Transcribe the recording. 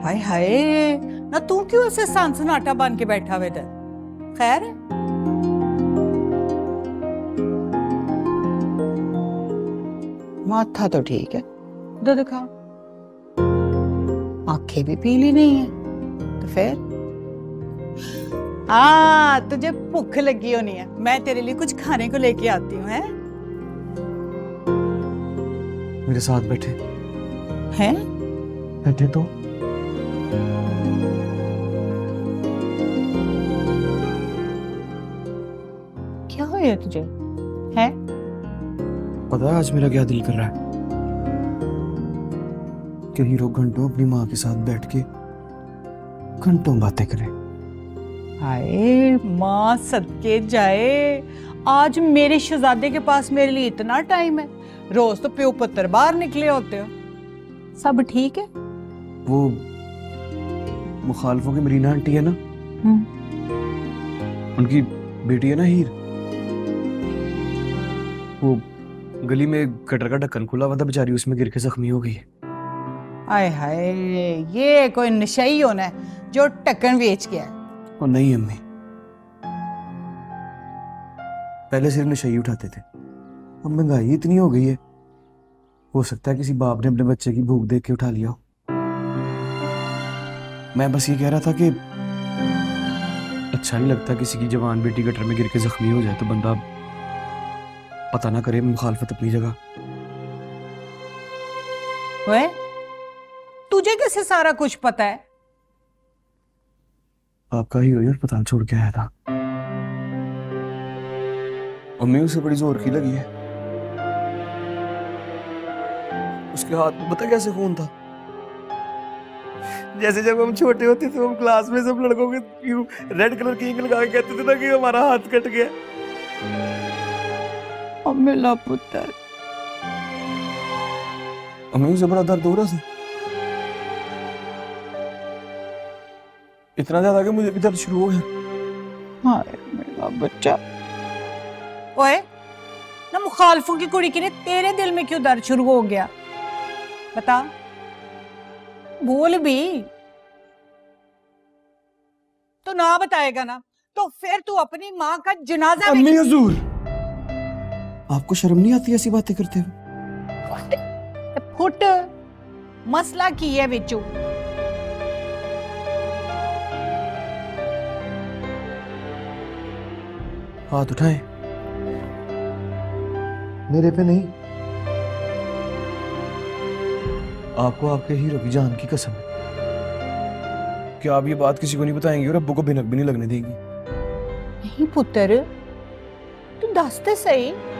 हाय हाय, ना तू क्यों ऐसे सनसनाटा बन के बैठा हुआ इधर? खैर है? माथा तो ठीक है, दो दिखा। आंखें भी पीली नहीं है तो फिर? तुझे भूख लगी होनी है, मैं तेरे लिए कुछ खाने को लेके आती हूँ। है मेरे साथ बैठे हैं? बैठे तो क्या हो गया तुझे? है पता है आज मेरा क्या दिल कर रहा है कि हीरो घंटों अपनी माँ के साथ बैठ के घंटों बातें करे। हाय माँ सदके जाए, आज मेरे शहजादे के पास मेरे लिए इतना टाइम है। रोज तो प्यो पुत्र बाहर निकले होते हो। सब ठीक है? वो मुखालफों की मरीना आंटी है ना, उनकी बेटी है ना हीर, वो गली में गटर का ढक्कन खुला हुआ था, बेचारी उसमें गिर के जख्मी हो गई है। हाय हाय, ये कोई नशई होना है जो ढक्कन बेच गया है। और नहीं अम्मी, पहले सिर्फ नशई उठाते थे, अब महंगाई इतनी हो गई है, हो सकता है किसी बाप ने अपने बच्चे की भूख देख के उठा लिया हो। मैं बस ये कह रहा था कि अच्छा नहीं लगता किसी की जवान बेटी गटर में गिर के जख्मी हो जाए तो बंदा पता ना करे, मुखालफत अपनी जगह। वे तुझे कैसे सारा कुछ पता है? आपका ही रोई अस्पताल छोड़ के आया था, अम्मी उसे बड़ी जोर की लगी है, उसके हाथ में पता कैसे खून था, जैसे जब हम छोटे होते थे हम क्लास में सब लड़कों के रेड कलर की इंक लगा के कहते थे ना कि हमारा हाथ कट गया। मेरा पुत्र, अम्मी उसे बड़ा दर्द हो रहा था, इतना ज्यादा कि मुझे भी दर्द शुरू हो गया। हाय मेरा बच्चा। ओए ना, मुखालफों की कुड़ी के लिए तेरे दिल में क्यों दर्द शुरू हो गया? बता, बोल भी तो ना बताएगा ना तो फिर तू अपनी माँ का जनाजा भी... अम्मी हुजूर, आपको शर्म नहीं आती ऐसी बातें करते हुए? फुट मसला की है बिचू। हाथ उठाए, मेरे पे नहीं, आपको आपके हीरो की जान की कसम है। क्या आप ये बात किसी को नहीं बताएंगे और अब्बू को भिनक भी नहीं लगने देंगी? नहीं पुत्र, तू दस ते सही,